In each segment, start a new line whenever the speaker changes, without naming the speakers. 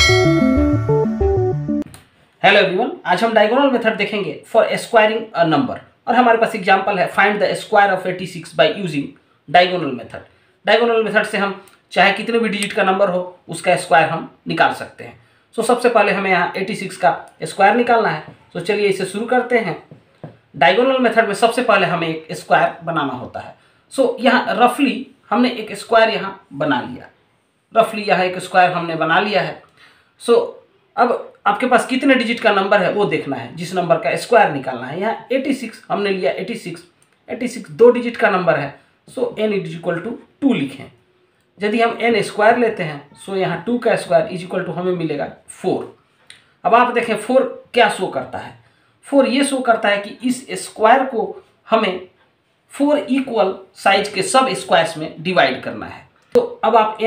Hello everyone, आज हम diagonal method देखेंगे फॉर स्क्वायरिंग अ नंबर। और हमारे पास एग्जांपल है find the square of 86 by using diagonal method. Diagonal method से हम चाहे कितने भी डिजिट का नंबर हो उसका स्क्वायर हम निकाल सकते हैं। सो सबसे पहले हमें यहाँ 86 का स्क्वायर निकालना है। तो चलिए इसे शुरू करते हैं। डायगोनल मेथड में सबसे पहले हमें एक स्क्वायर बनाना होता है। सो यहाँ रफली हमने एक स्क्वायर यहाँ बना लिया। रफली यहाँ एक स्क्वायर हमने बना लिया है। सो अब आपके पास कितने डिजिट का नंबर है वो देखना है, जिस नंबर का स्क्वायर निकालना है। यहाँ 86 हमने लिया। 86 दो डिजिट का नंबर है। So n is equal to 2 लिखें। यदि हम n स्क्वायर लेते हैं सो यहाँ 2 का स्क्वायर इज इक्वल टू हमें मिलेगा 4। अब आप देखें 4 क्या शो करता है। 4 ये शो करता है कि इस स्क्वायर को हमें 4 इक्वल साइज के सब स्क्वायर्स में डिवाइड करना है। तो अब आप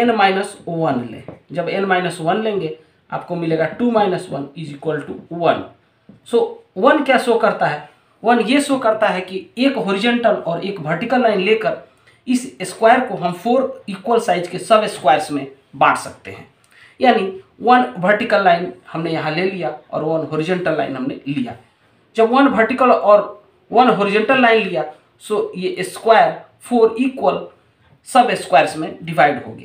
n-1 लें। जब n-1 लेंगे आपको मिलेगा 2 - 1 इज इक्वल टू 1। सो 1 क्या शो करता है? 1 ये शो करता है कि एक हॉरिजॉन्टल और एक वर्टिकल लाइन लेकर इस स्क्वायर को हम 4 इक्वल साइज के सब स्क्वायर्स में बांट सकते हैं। यानी 1 वर्टिकल लाइन हमने यहाँ ले लिया और 1 हॉरिजॉन्टल लाइन हमने लिया। जब 1 वर्टिकल और 1 हॉरिजॉन्टल लाइन लिया सो ये स्क्वायर 4 इक्वल सब स्क्वायर्स में डिवाइड हो गया।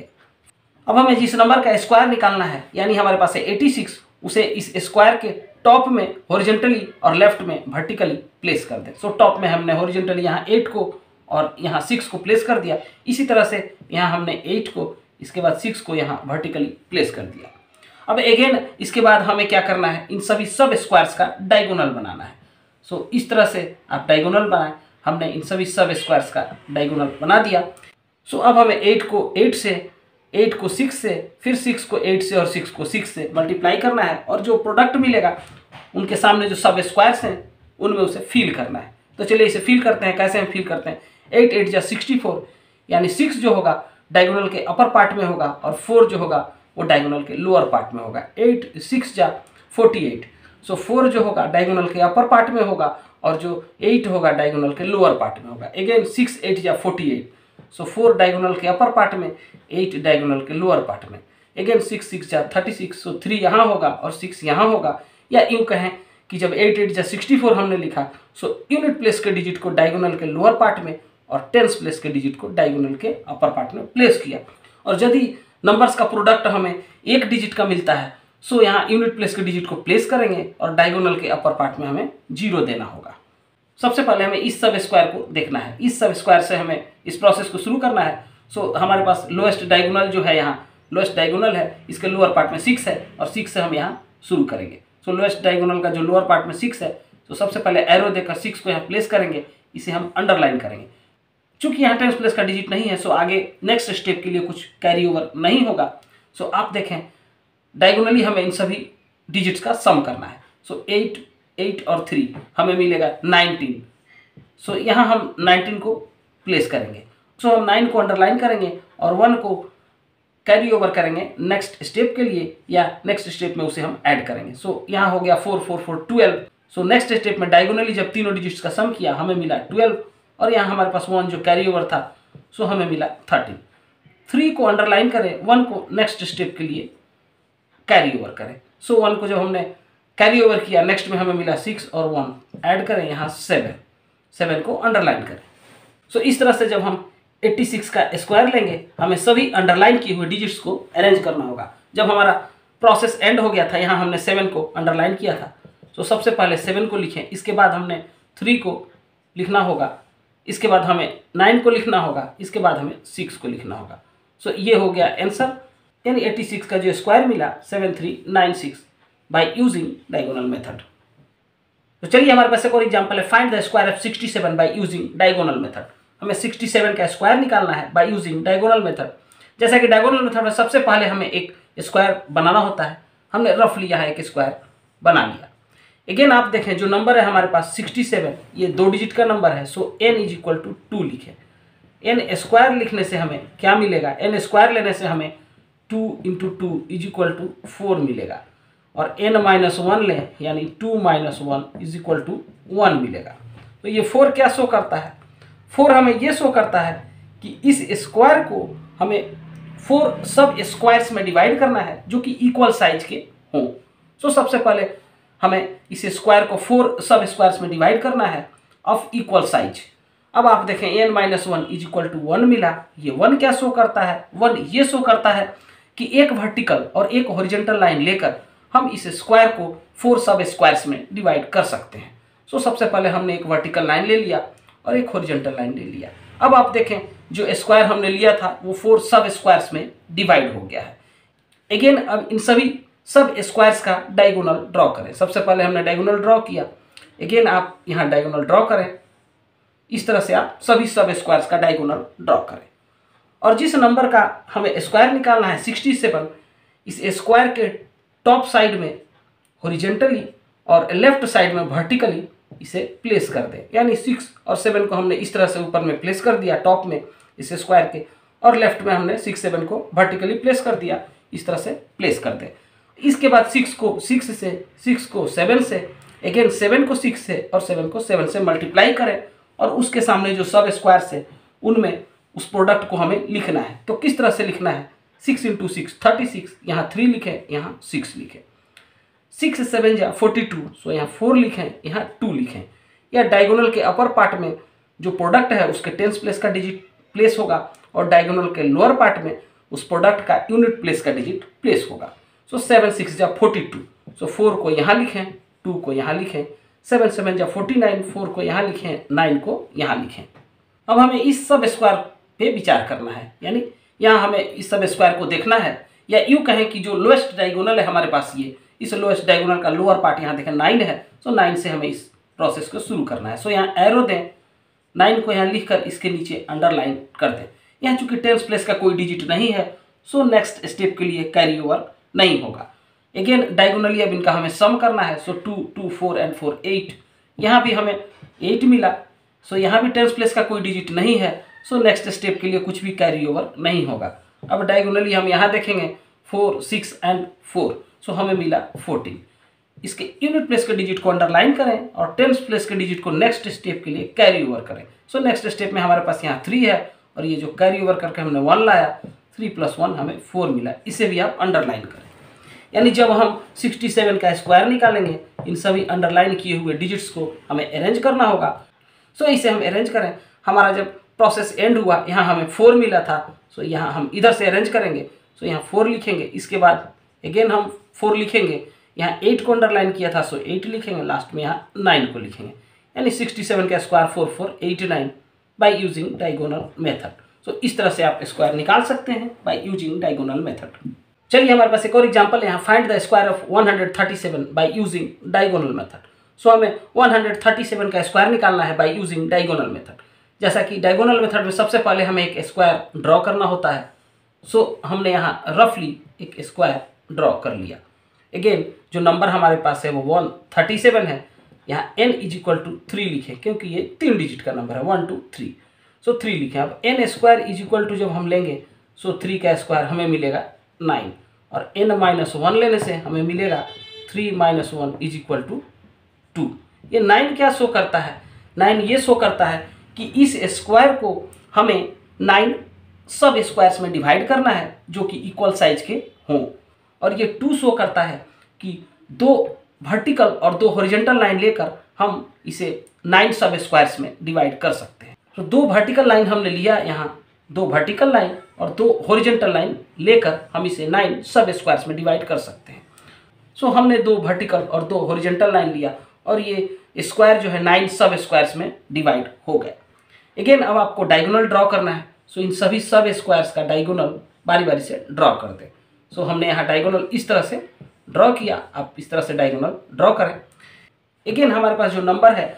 अब हमें जिस नंबर का स्क्वायर निकालना है, यानी हमारे पास है 86, उसे इस स्क्वायर के टॉप में हॉरिजॉन्टली और लेफ्ट में वर्टिकली प्लेस कर दें। सो टॉप में हमने हॉरिजॉन्टली यहाँ 8 को और यहाँ 6 को प्लेस कर दिया। इसी तरह से यहाँ हमने 8 को, इसके बाद 6 को यहाँ वर्टिकली प्लेस कर दिया। अब अगेन इसके बाद हमें क्या करना है, इन सभी सब स्क्वायर्स का डायगोनल बनाना है। सो इस तरह से आप डायगोनल बनाएं। हमने इन सभी सब स्क्वायर्स का डायगोनल बना दिया। सो अब हमें 8 को 8 से, 8 को 6 से, फिर 6 को 8 से और 6 को 6 से मल्टीप्लाई करना है और जो प्रोडक्ट मिलेगा उनके सामने जो सब स्क्वायर्स हैं उनमें उसे फिल करना है। तो चलिए इसे फिल करते हैं। कैसे हम फिल करते हैं? 8 8 जा 64, यानी 6 जो होगा डायगोनल के अपर पार्ट में होगा और 4 जो होगा वो डायगोनल के लोअर पार्ट में होगा। 8 6 जा 48, सो 4 जो होगा डायगोनल के अपर पार्ट में होगा और जो 8 होगा डायगोनल के लोअर पार्ट में होगा। अगेन 6 8 जा 48, सो 4 डायगोनल के अपर पार्ट में, 8 डायगोनल के लोअर पार्ट में। अगेन 6 6 जा 36, सो 3 यहाँ होगा और 6 यहाँ होगा। या यूँ कहें कि जब 8 8 जा 64 हमने लिखा सो यूनिट प्लेस के डिजिट को डायगोनल के लोअर पार्ट में और टेंस प्लेस के डिजिट को डायगोनल के अपर पार्ट में प्लेस किया। और यदि नंबर्स का प्रोडक्ट हमें एक डिजिट का मिलता है सो यहाँ यूनिट प्लेस के डिजिट को प्लेस करेंगे और डायगोनल के अपर पार्ट में हमें 0 देना होगा। सबसे पहले हमें इस सब स्क्वायर को देखना है। इस सब स्क्वायर से हमें इस प्रोसेस को शुरू करना है। सो हमारे पास लोएस्ट डायगोनल जो है, यहाँ लोएस्ट डायगोनल है, इसके लोअर पार्ट में 6 है और 6 से हम यहाँ शुरू करेंगे। सो लोएस्ट डायगोनल का जो लोअर पार्ट में 6 है, तो सबसे पहले एरो देकर 6 को यहाँ प्लेस करेंगे। इसे हम अंडरलाइन करेंगे। चूंकि यहाँ टेंस प्लेस का डिजिट नहीं है सो आगे नेक्स्ट स्टेप के लिए कुछ कैरी ओवर नहीं होगा। सो आप देखें डायगोनली हमें इन सभी डिजिट्स का सम करना है। सो 8 8 और 3 हमें मिलेगा 19। सो यहाँ हम 19 को प्लेस करेंगे। सो हम 9 को अंडरलाइन करेंगे और 1 को कैरी ओवर करेंगे नेक्स्ट स्टेप के लिए, या नेक्स्ट स्टेप में उसे हम ऐड करेंगे। सो यहाँ हो गया 4 4 4 12। सो नेक्स्ट स्टेप में डायगोनली जब तीनों डिजिट्स का सम किया हमें मिला 12 और यहाँ हमारे पास 1 जो कैरी ओवर था सो हमें मिला 13। 3 को अंडरलाइन करें, 1 को नेक्स्ट स्टेप के लिए कैरी ओवर करें। सो 1 को जब हमने कैरी ओवर किया नेक्स्ट में हमें मिला 6 और 1 ऐड करें, यहाँ 7 को अंडरलाइन करें। सो इस तरह से जब हम 86 का स्क्वायर लेंगे हमें सभी अंडरलाइन किए हुए डिजिट्स को अरेंज करना होगा। जब हमारा प्रोसेस एंड हो गया था, यहाँ हमने 7 को अंडरलाइन किया था, तो सबसे पहले 7 को लिखें। इसके बाद हमने 3 को लिखना होगा, इसके बाद हमें 9 को लिखना होगा, इसके बाद हमें 6 को लिखना होगा। सो ये हो गया आंसर, यानी 86 का जो स्क्वायर मिला 7396 बाय यूजिंग डायगोनल मेथड। तो चलिए हमारे पास एक और एग्जांपल है, find the square of 67 by using diagonal method. हमें 67 का स्क्वायर निकालना है बाय यूजिंग डायगोनल मेथड। जैसा कि डायगोनल मेथड में सबसे पहले हमें एक स्क्वायर बनाना होता है। हमने रफली यहाँ एक स्क्वायर बना लिया। अगेन आप देखें जो नंबर है हमारे पास 67, ये 2 डिजिट का नंबर है। So n is equal to 2 लिखें। n स्क्वायर लिखने से हमें क्या मिलेगा? n स्क्वायर लेने से हमें 2 × 2 इज इक्वल टू 4 मिलेगा और n-1 लें यानी 2 - 1 इज इक्वल टू 1 मिलेगा। तो ये 4 क्या शो करता है? 4 हमें ये शो करता है कि इस स्क्वायर को हमें 4 सब स्क्वायर्स में डिवाइड करना है जो कि इक्वल साइज के हों। सो सबसे पहले हमें इस स्क्वायर को 4 सब स्क्वायर्स में डिवाइड करना है ऑफ इक्वल साइज। अब आप देखें n - 1 इज इक्वल टू 1 मिला। ये 1 क्या शो करता है? 1 ये शो करता है कि एक वर्टिकल और एक हॉरिजॉन्टल लाइन लेकर हम इस स्क्वायर को 4 सब स्क्वायर्स में डिवाइड कर सकते हैं। सो सबसे पहले हमने एक वर्टिकल लाइन ले लिया और एक हॉरिजॉन्टल लाइन ले लिया। अब आप देखें जो स्क्वायर हमने लिया था वो 4 सब स्क्वायर्स में डिवाइड हो गया है। अगेन अब इन सभी सब स्क्वायर्स का डायगोनल ड्रॉ करें। सबसे पहले हमने डायगोनल ड्रॉ किया। अगेन आप यहाँ डायगोनल ड्रॉ करें। इस तरह से आप सभी सब स्क्वायर्स का डायगोनल ड्रॉ करें। और जिस नंबर का हमें स्क्वायर निकालना है 67, इस स्क्वायर के टॉप साइड में हॉरिजॉन्टली और लेफ्ट साइड में वर्टिकली इसे प्लेस कर दें। यानी 6 और 7 को हमने इस तरह से ऊपर में प्लेस कर दिया टॉप में इस स्क्वायर के, और लेफ्ट में हमने 6 7 को वर्टिकली प्लेस कर दिया। इस तरह से प्लेस कर दें। इसके बाद 6 को 7 से, अगेन 7 को 6 से और 7 को 7 से मल्टीप्लाई करें और उसके सामने जो सब स्क्वायर्स है उनमें उस प्रोडक्ट को हमें लिखना है। तो किस तरह से लिखना है? 6 × 6 36, यहाँ 3 लिखें, यहाँ 6 लिखें। 6 7 जा 42, सो यहाँ 4 लिखें, यहाँ 2 लिखें। या डायगोनल के अपर पार्ट में जो प्रोडक्ट है उसके टेंस प्लेस का डिजिट प्लेस होगा और डायगोनल के लोअर पार्ट में उस प्रोडक्ट का यूनिट प्लेस का डिजिट प्लेस होगा। सो 7 6 जा 42, सो 4 को यहाँ लिखें, 2 को यहाँ लिखें। 7 7 जा 49, 4 को यहाँ लिखें, 9 को यहाँ लिखें। अब हमें इस सब स्क्वायर पे विचार करना है, यानी यहाँ हमें इस सब स्क्वायर को देखना है, या यूँ कहें कि जो लोएस्ट डायगोनल है हमारे पास ये, इस लोएस्ट डायगोनल का लोअर पार्ट यहाँ देखें 9 है। सो 9 से हमें इस प्रोसेस को शुरू करना है। सो यहाँ एरो दें, 9 को यहाँ लिखकर इसके नीचे अंडरलाइन कर दें। यहाँ चूंकि टेंस प्लेस का कोई डिजिट नहीं है, सो नेक्स्ट स्टेप के लिए कैरी ओवर नहीं होगा। अगेन डायगोनली अब इनका हमें सम करना है। सो 2 2 4 एंड 4 8, यहाँ भी हमें 8 मिला। सो यहाँ भी टेंस प्लेस का कोई डिजिट नहीं है, सो नेक्स्ट स्टेप के लिए कुछ भी कैरी ओवर नहीं होगा। अब डायगोनली हम यहाँ देखेंगे 4 6 एंड 4, सो हमें मिला 14। इसके यूनिट प्लेस के डिजिट को अंडरलाइन करें और टेंस प्लेस के डिजिट को नेक्स्ट स्टेप के लिए कैरी ओवर करें। सो नेक्स्ट स्टेप में हमारे पास यहाँ 3 है और ये जो कैरी ओवर करके हमने 1 लाया, 3 + 1 हमें 4 मिला। इसे भी आप अंडरलाइन करें। यानी जब हम 67 का स्क्वायर निकालेंगे इन सभी अंडरलाइन किए हुए डिजिट्स को हमें अरेंज करना होगा। सो इसे हम अरेंज करें। हमारा जब प्रोसेस एंड हुआ यहाँ हमें 4 मिला था, सो यहाँ हम इधर से अरेंज करेंगे। सो यहाँ 4 लिखेंगे, इसके बाद अगेन हम 4 लिखेंगे, यहाँ 8 को अंडरलाइन किया था सो 8 लिखेंगे, लास्ट में यहाँ 9 को लिखेंगे। यानी 67 का square 4 4 89 by using diagonal method. So इस तरह से आप स्क्वायर निकाल सकते हैं बाय यूजिंग डायगोनल मेथड। चलिए हमारे पास एक और एग्जांपल है। यहाँ find the square of 137 by using diagonal method. So हमें 137 का स्क्वायर निकालना है बाय यूजिंग डायगोनल मेथड। जैसा कि डायगोनल मेथड में सबसे पहले हमें एक स्क्वायर ड्रॉ करना होता है। सो हमने यहाँ रफली एक स्क्वायर ड्रॉ कर लिया। अगेन जो नंबर हमारे पास है वो 137 है। यहाँ n = 3 लिखें क्योंकि ये 3 डिजिट का नंबर है, 1 2 3। सो 3 लिखें। अब n² जब हम लेंगे सो 3 का स्क्वायर हमें मिलेगा 9 और n - 1 लेने से हमें मिलेगा 3 - 1 = 2। ये 9 क्या शो करता है? 9 ये शो करता है कि इस स्क्वायर को हमें 9 सब स्क्वायर्स में डिवाइड करना है जो कि इक्वल साइज के हों। और ये 2 शो करता है कि 2 वर्टिकल और 2 हॉरिजॉन्टल लाइन लेकर हम इसे 9 सब स्क्वायर्स में डिवाइड कर सकते हैं। तो 2 वर्टिकल लाइन हमने लिया, यहाँ 2 वर्टिकल लाइन और 2 हॉरिजॉन्टल लाइन लेकर हम इसे 9 सब स्क्वायर्स में डिवाइड कर सकते हैं। सो हमने 2 वर्टिकल और 2 हॉरिजॉन्टल लाइन लिया और ये स्क्वायर जो है 9 सब स्क्वायर्स में डिवाइड हो गए। अगेन अब आपको डायगोनल ड्रॉ करना है। सो इन सभी सब स्क्वायर्स का डायगोनल बारी बारी से ड्रॉ कर दें। सो हमने यहाँ डायगोनल इस तरह से ड्रॉ किया, आप इस तरह से डायगोनल ड्रॉ करें। अगेन हमारे पास जो नंबर है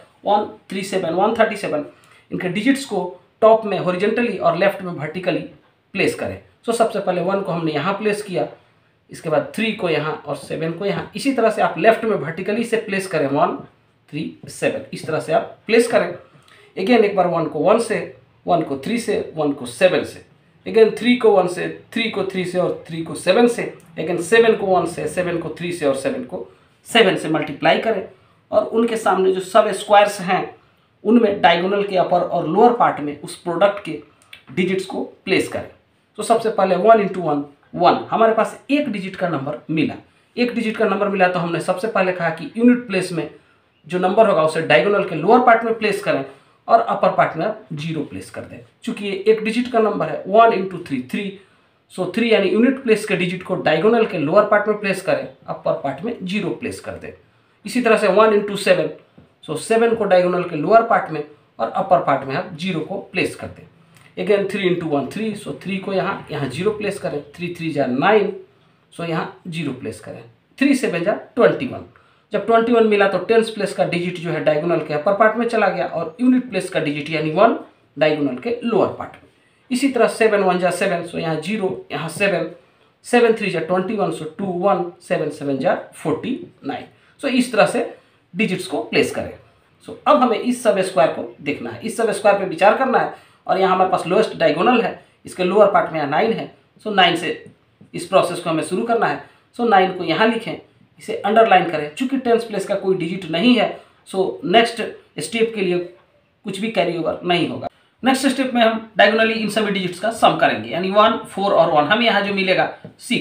137 इनके डिजिट्स को टॉप में हॉरिजॉन्टली और लेफ्ट में वर्टिकली प्लेस करें। सो सबसे पहले 1 को हमने यहाँ प्लेस किया, इसके बाद 3 को यहाँ और 7 को यहाँ। इसी तरह से आप लेफ्ट में वर्टिकली से प्लेस करें, 1 3 7 इस तरह से आप प्लेस करें। अगेन एक बार 1 को 1 से, 1 को 3 से, 1 को 7 से, अगेन 3 को 1 से, 3 को 3 से और 3 को 7 से, अगेन 7 को 1 से, 7 को 3 से और 7 को 7 से मल्टीप्लाई करें और उनके सामने जो सब स्क्वायर्स हैं उनमें डायगोनल के अपर और लोअर पार्ट में उस प्रोडक्ट के डिजिट्स को प्लेस करें। तो सबसे पहले 1 इंटू 1 1, हमारे पास एक डिजिट का नंबर मिला। एक डिजिट का नंबर मिला तो हमने सबसे पहले कहा कि यूनिट प्लेस में जो नंबर होगा उसे डायगोनल के लोअर पार्ट में प्लेस करें और अपर पार्ट में आप 0 प्लेस कर दें। चूंकि ये एक डिजिट का नंबर है 1 इंटू 3 3, सो 3 यानी यूनिट प्लेस के डिजिट को डायगोनल के लोअर पार्ट में प्लेस करें, अपर पार्ट में 0 प्लेस कर दें। इसी तरह से 1 इंटू 7, सो 7 को डायगोनल के लोअर पार्ट में और अपर पार्ट में आप 0 को प्लेस कर दें। अगेन 3 इंटू 1 3, सो 3 को यहाँ 0 प्लेस करें। 3 3 जा 9, सो यहाँ 0 प्लेस करें। 3 7 जा 21। जब 21 मिला तो टेंस प्लेस का डिजिट जो है डायगोनल के अपर पार्ट में चला गया और यूनिट प्लेस का डिजिट यानी 1 डायगोनल के लोअर पार्ट में। इसी तरह 7 1 जा 7, सो यहाँ 0 यहाँ 7, 7 3 जा 21, सो 2 1, 7 7 जा 49। सो इस तरह से डिजिट्स को प्लेस करें। सो अब हमें इस सब स्क्वायर को देखना है, इस सब स्क्वायर पे विचार करना है और यहाँ हमारे पास लोएस्ट डायगोनल है, इसके लोअर पार्ट में यहाँ 9 है। सो 9 से इस प्रोसेस को हमें शुरू करना है। सो 9 को यहाँ लिखें, इसे अंडरलाइन करें। चूंकि टेंस प्लेस का कोई डिजिट नहीं है, सो नेक्स्ट स्टेप के लिए कुछ भी कैरी ओवर नहीं होगा। नेक्स्ट स्टेप में हम डायगोनली इन सभी डिजिट्स का सम करेंगे, यानी 1 4 और 1। हमें यहाँ जो मिलेगा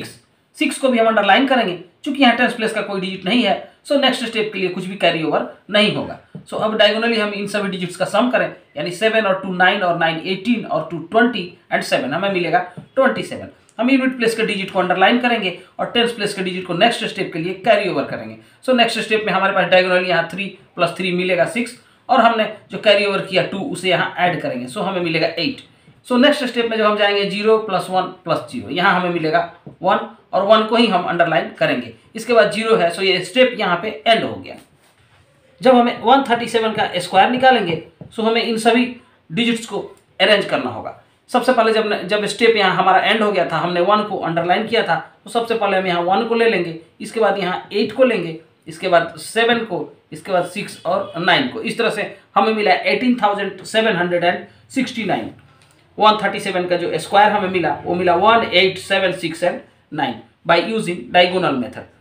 6 को भी हम अंडरलाइन करेंगे। चूंकि यहाँ टेंस प्लेस का कोई डिजिट नहीं है, सो नेक्स्ट स्टेप के लिए कुछ भी कैरी ओवर नहीं होगा। सो अब डायगोनली हम इन सभी डिजिट्स का सम करें, यानी 7 और 2 9 और 9 18 और 2 20 एंड 7 हमें मिलेगा 27। हम यूनिट प्लेस के डिजिट को अंडरलाइन करेंगे और टेंस प्लेस के डिजिट को नेक्स्ट स्टेप के लिए कैरी ओवर करेंगे। सो नेक्स्ट स्टेप में हमारे पास डायगोनली यहाँ 3 + 3 मिलेगा 6 और हमने जो कैरी ओवर किया 2 उसे यहाँ ऐड करेंगे, सो हमें मिलेगा 8। सो नेक्स्ट स्टेप में जब हम जाएंगे 0 + 1 + 0, यहाँ हमें मिलेगा 1 और 1 को ही हम अंडरलाइन करेंगे। इसके बाद 0 है, सो ये स्टेप यहाँ पे एंड हो गया। जब हमें 137 का स्क्वायर निकालेंगे, सो हमें इन सभी डिजिट्स को अरेंज करना होगा। सबसे पहले जब स्टेप यहाँ हमारा एंड हो गया था, हमने 1 को अंडरलाइन किया था, तो सबसे पहले हम यहाँ 1 को ले लेंगे, इसके बाद यहाँ 8 को लेंगे, इसके बाद 7 को, इसके बाद 6 और 9 को। इस तरह से हमें मिला 18,769। 137 का जो स्क्वायर हमें मिला वो मिला 1 8 7 6 and 9 by using diagonal method.